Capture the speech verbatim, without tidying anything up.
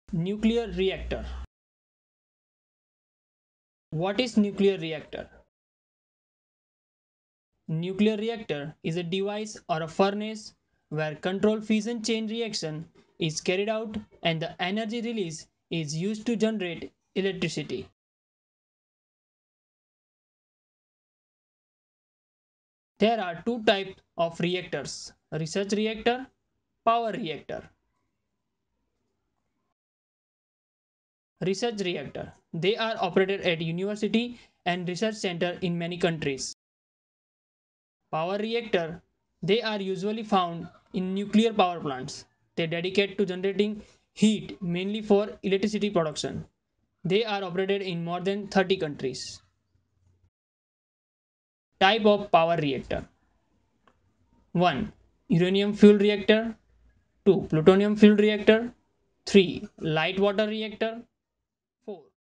Nuclear reactor. What is nuclear reactor? Nuclear reactor is a device or a furnace where controlled fission chain reaction is carried out and the energy release is used to generate electricity. There are two types of reactors: research reactor, power reactor. Research reactor. They are operated at university and research center in many countries. Power reactor. They are usually found in nuclear power plants. They dedicate to generating heat mainly for electricity production. They are operated in more than thirty countries. Type of power reactor. one. Uranium fuel reactor. two. Plutonium fuel reactor. three. Light water reactor. four.